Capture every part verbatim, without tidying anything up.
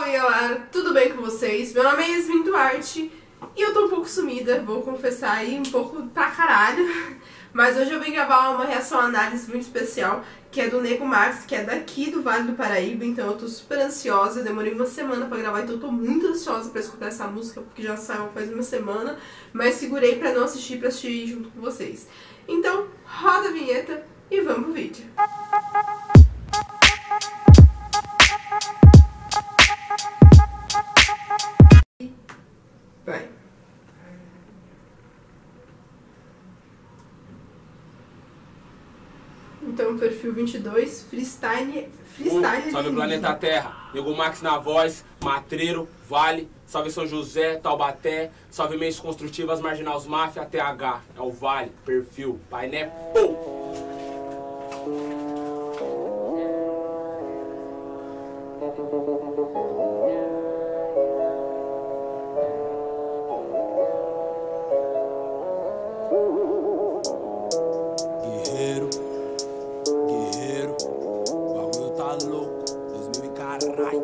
Salve galera, tudo bem com vocês? Meu nome é Yasmin Duarte e eu tô um pouco sumida, vou confessar aí, um pouco pra caralho. Mas hoje eu vim gravar uma reação análise muito especial, que é do Nego Max, que é daqui do Vale do Paraíba, então eu tô super ansiosa, demorei uma semana pra gravar, então eu tô muito ansiosa pra escutar essa música, porque já saiu faz uma semana, mas segurei pra não assistir, pra assistir junto com vocês. Então, roda a vinheta e vamos pro vídeo. Vai. Então, perfil vinte e dois, freestyle, freestyle um, salve planeta Terra, Nego Max na voz, Matreiro, Vale, salve São José, Taubaté, salve Mentes Construtivas, Marginais Máfia, T H, é o Vale, perfil, Painé, pum! Guerreiro, guerreiro, o bagulho tá louco, dois mil e caralho.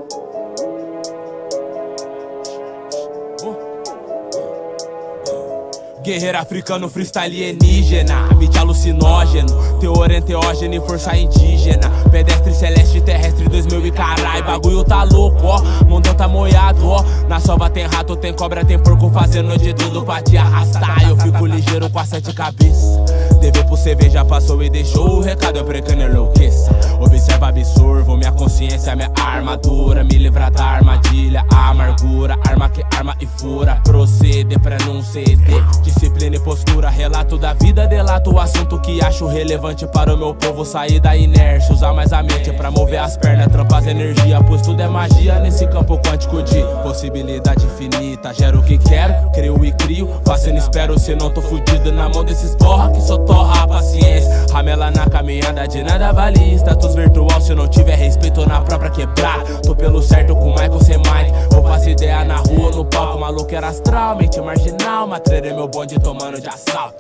Guerreiro africano, freestyle alienígena, beat alucinógeno, teor enteógeno e força indígena, pedestre celeste terrestre dois mil e carai, bagulho tá louco, ó, mundão tá moiado, ó, na sova tem rato, tem cobra, tem porco fazendo de tudo pra te arrastar, eu fico ligeiro com a sete cabeças, dever pro C V já passou e deixou o recado, eu precano enlouqueça, observa, absorvo, minha consciência, minha armadura, me livra da armadilha, amargura, arma que arma e fura, proceder pra não ceder. Disciplina e postura, relato da vida, delato o assunto que acho relevante para o meu povo sair da inércia, usar mais a mente pra mover as pernas, trampar as energia, pois tudo é magia nesse campo quântico de possibilidade infinita. Gero o que quero, crio e crio, faço e não espero, se não tô fudido na mão desses porra que só torra a paciência. Ramela na caminhada de nada vale, status virtual se não tiver respeito na própria quebrada. Tô pelo certo com Michael sem Mike, vou fazer ideia na rua, no palco, maluco era astral, mente marginal, matreiro é meu bonde tomando de assalto.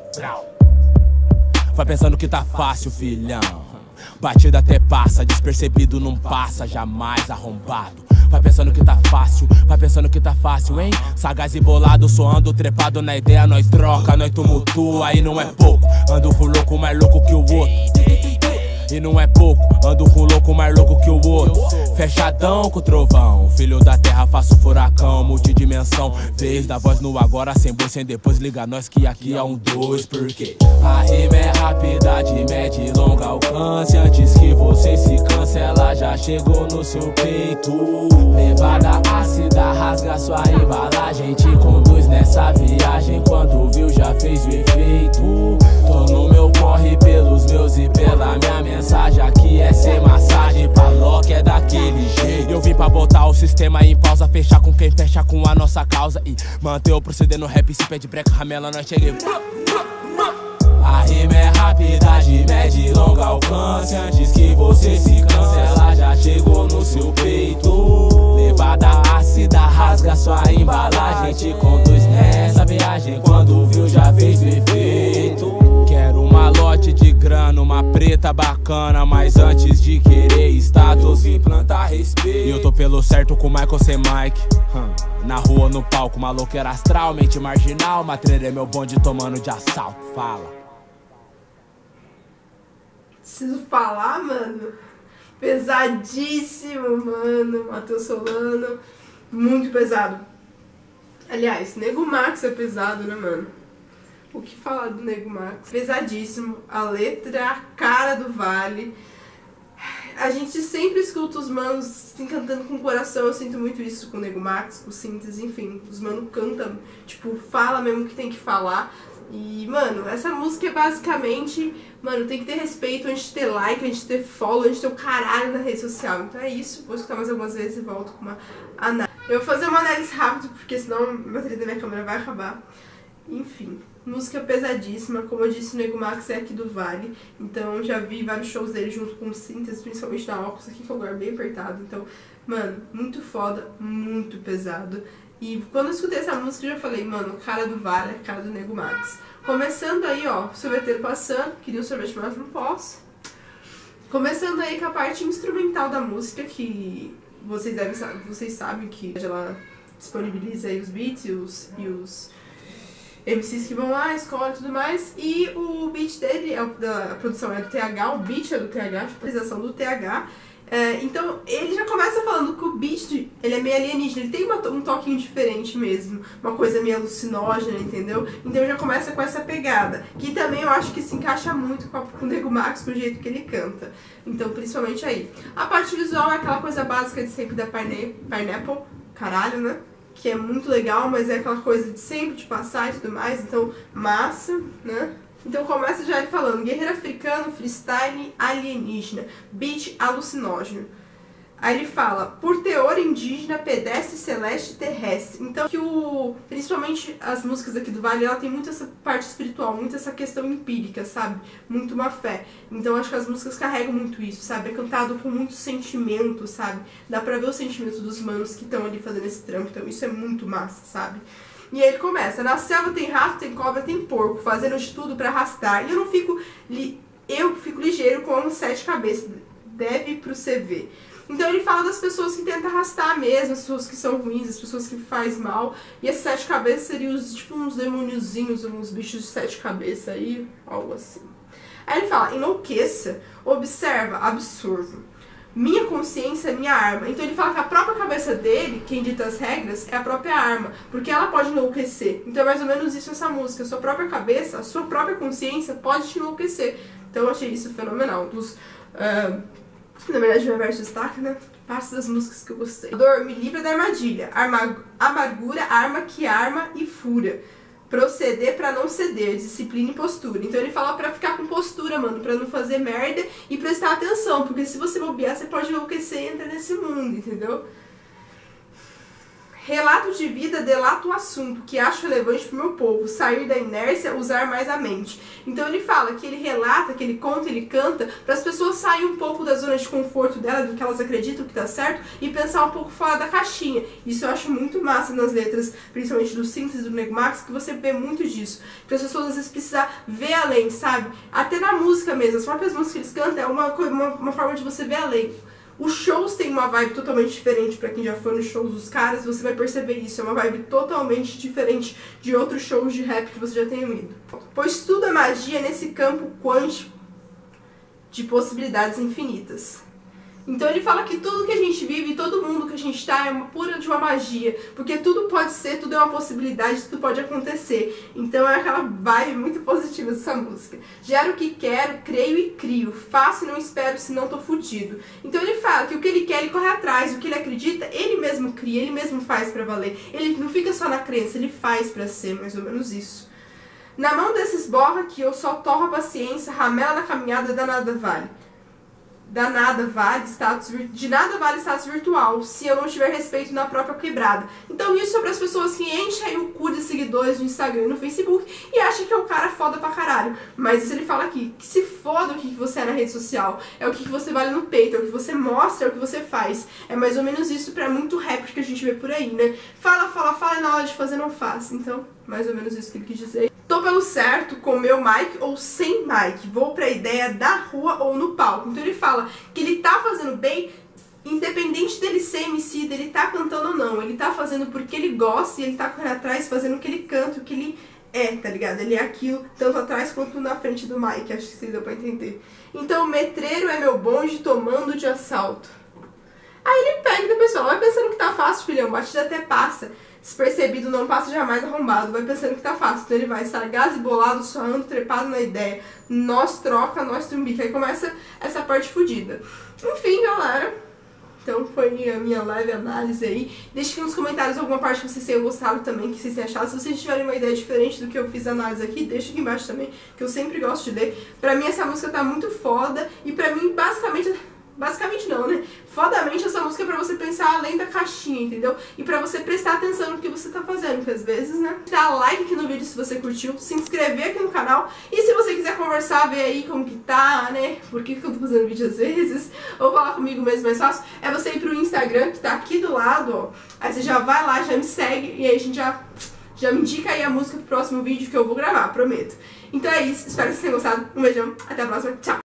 Vai pensando que tá fácil, filhão, batida até passa, despercebido não passa, jamais arrombado. Vai pensando que tá fácil, vai pensando que tá fácil, hein? Sagaz e bolado, soando trepado na ideia, nós troca, nós tumultua, aí não é pouco, ando com louco mais louco que o outro. E não é pouco, ando com louco mais louco que o outro. Fechadão com o trovão, filho da terra, faço furacão, multidimensão. Vez da voz no agora, sem boi, sem depois, liga nós que aqui é um dois. Porque a rima é rápida, de médio e longo alcance. Antes que você se canse, ela já chegou no seu peito. Levada ácida, rasga sua embalagem, te conduz nessa viagem. Quando viu já fez o efeito. Tô no meu corre pelos meus e pela minha mensagem. Aqui é ser massagem, pra Loki é daquele jeito. Eu vim pra botar o sistema em pausa, fechar com quem fecha com a nossa causa e manter o proceder no rap, se pede breca, ramela, nós cheguei. A rima é rápida, de médio e longo alcance. Antes que você se canse, ela já chegou no seu peito. Levada ácida, rasga sua embalagem, te conduz nessa viagem. Quando viu já fez o efeito. Quero uma lote de grana, uma preta bacana, mas antes de querer status, vim plantar respeito. E eu tô pelo certo com Michael sem Mike, hum. Na rua, no palco, maluco era astral, mente marginal, matreiro é meu bonde tomando de assalto. Fala. Preciso falar, mano. Pesadíssimo, mano. Matheus Solano. Muito pesado. Aliás, Nego Max é pesado, né, mano? O que falar do Nego Max? Pesadíssimo. A letra é a cara do Vale. A gente sempre escuta os manos assim, cantando com o coração. Eu sinto muito isso com o Nego Max, com o Síntese, enfim. Os manos cantam, tipo, fala mesmo que tem que falar. E, mano, essa música é basicamente, mano, tem que ter respeito antes de ter like, antes de ter follow, antes de ter o caralho na rede social. Então é isso, vou escutar mais algumas vezes e volto com uma análise. Eu vou fazer uma análise rápida, porque senão a bateria da minha câmera vai acabar. Enfim, música pesadíssima, como eu disse, o Nego Max é aqui do Vale, então já vi vários shows dele junto com o Síntese, principalmente na óculos, aqui que é um lugar bem apertado, então, mano, muito foda, muito pesado. E quando eu escutei essa música, eu já falei, mano, cara do Vale é cara do Nego Max. Começando aí, ó, sorveteiro passando, queria um sorvete, mas não posso. Começando aí com a parte instrumental da música, que vocês, devem, vocês sabem que ela disponibiliza aí os beats e os, e os M Cs que vão lá, escola e tudo mais. E o beat dele, é da, a produção é do T H, o beat é do T H, a atualização do T H. É, então ele já começa falando que o beat, ele é meio alienígena, ele tem uma, um toquinho diferente mesmo, uma coisa meio alucinógena, entendeu? Então já começa com essa pegada, que também eu acho que se encaixa muito com, a, com o Nego Max, com o jeito que ele canta. Então principalmente aí. A parte visual é aquela coisa básica de sempre da Pine, Pineapple, caralho, né? Que é muito legal, mas é aquela coisa de sempre de passar e tudo mais, então massa, né? Então começa já falando, guerreiro africano, freestyle alienígena, beat alucinógeno. Aí ele fala, por teor indígena, pedestre, celeste, terrestre. Então que o, principalmente as músicas aqui do Vale, ela tem muito essa parte espiritual, muito essa questão empírica, sabe? Muito uma fé. Então acho que as músicas carregam muito isso, sabe? É cantado com muito sentimento, sabe? Dá pra ver o sentimento dos manos que estão ali fazendo esse trampo, então isso é muito massa, sabe? E aí ele começa, na selva tem rato, tem cobra, tem porco, fazendo de tudo pra arrastar. E eu não fico, li, eu fico ligeiro como sete cabeças, deve pro C V. Então ele fala das pessoas que tentam arrastar mesmo, as pessoas que são ruins, as pessoas que faz mal. E esses sete cabeças seriam os, tipo uns demôniozinhos, uns bichos de sete cabeças aí, algo assim. Aí ele fala, enlouqueça, observa, absorva. Minha consciência é minha arma. Então ele fala que a própria cabeça dele, quem dita as regras, é a própria arma, porque ela pode enlouquecer. Então é mais ou menos isso essa música. A sua própria cabeça, a sua própria consciência pode te enlouquecer. Então eu achei isso fenomenal. Dos, uh, na verdade, meu verso destaca, né? Parte das músicas que eu gostei. Dor, me livra da armadilha. Arma, amargura, arma que arma e fura. Proceder pra não ceder, disciplina e postura. Então ele fala pra ficar com postura, mano, pra não fazer merda e prestar atenção, porque se você bobear, você pode enlouquecer e entrar nesse mundo, entendeu? Relato de vida delata o assunto, que acho relevante pro meu povo, sair da inércia, usar mais a mente. Então ele fala que ele relata, que ele conta, ele canta, para as pessoas saírem um pouco da zona de conforto dela, do que elas acreditam que tá certo, e pensar um pouco fora da caixinha. Isso eu acho muito massa nas letras, principalmente do Síntese do Nego Max, que você vê muito disso. Porque as pessoas às vezes precisam ver além, sabe? Até na música mesmo, as próprias músicas que eles cantam é uma, uma, uma forma de você ver além. Os shows têm uma vibe totalmente diferente pra quem já foi nos shows dos caras, você vai perceber isso, é uma vibe totalmente diferente de outros shows de rap que você já tenha ido. Pois tudo é magia nesse campo quântico de possibilidades infinitas. Então ele fala que tudo que a gente vive, todo mundo que a gente tá é uma pura de uma magia, porque tudo pode ser, tudo é uma possibilidade, tudo pode acontecer. Então é aquela vibe muito positiva dessa música. Gero o que quero, creio e crio, faço e não espero, senão tô fudido. Então ele fala que o que ele quer, ele corre atrás, o que ele acredita, ele mesmo cria, ele mesmo faz pra valer. Ele não fica só na crença, ele faz pra ser, mais ou menos isso. Na mão desses borra que eu só torro a paciência, ramela na caminhada, danada vale. Da nada vale status, de nada vale status virtual se eu não tiver respeito na própria quebrada. Então isso é para as pessoas que enchem aí o cu de seguidores no Instagram e no Facebook e acham que é o cara foda pra caralho. Mas isso ele fala aqui, que se foda o que você é na rede social, é o que você vale no peito, é o que você mostra, é o que você faz. É mais ou menos isso pra muito rapper que a gente vê por aí, né? Fala, fala, fala e na hora de fazer não faz. Então, mais ou menos isso que ele quis dizer. Tô pelo certo com meu mic ou sem mic, vou pra ideia da rua ou no palco. Então ele fala que ele tá fazendo bem, independente dele ser M C, dele tá cantando ou não. Ele tá fazendo porque ele gosta e ele tá correndo atrás fazendo o que ele canta, o que ele é, tá ligado? Ele é aquilo, tanto atrás quanto na frente do mic, acho que vocês deu pra entender. Então o metreiro é meu bonde tomando de assalto. Aí ele pega e depois fala, vai pensando que tá fácil, filhão, batida até passa. Despercebido não passa jamais arrombado, vai pensando que tá fácil. Então ele vai sagaz e bolado, suando, trepado na ideia. Nós troca, nós trumbica. Aí começa essa parte fodida. Enfim, galera. Então foi a minha leve análise aí. Deixe aqui nos comentários alguma parte que vocês tenham gostado também, que vocês tenham achado. Se vocês tiverem uma ideia diferente do que eu fiz a análise aqui, deixa aqui embaixo também, que eu sempre gosto de ler. Pra mim essa música tá muito foda e pra mim basicamente... Basicamente não, né? Fodamente essa música é pra você pensar além da caixinha, entendeu? E pra você prestar atenção no que você tá fazendo, porque às vezes, né? Dá like aqui no vídeo se você curtiu, se inscrever aqui no canal. E se você quiser conversar, ver aí como que tá, né? Por que que eu tô fazendo vídeo às vezes, ou falar comigo mesmo mais fácil, é você ir pro Instagram, que tá aqui do lado, ó. Aí você já vai lá, já me segue, e aí a gente já... Já me indica aí a música pro próximo vídeo que eu vou gravar, prometo. Então é isso, espero que vocês tenham gostado. Um beijão, até a próxima, tchau!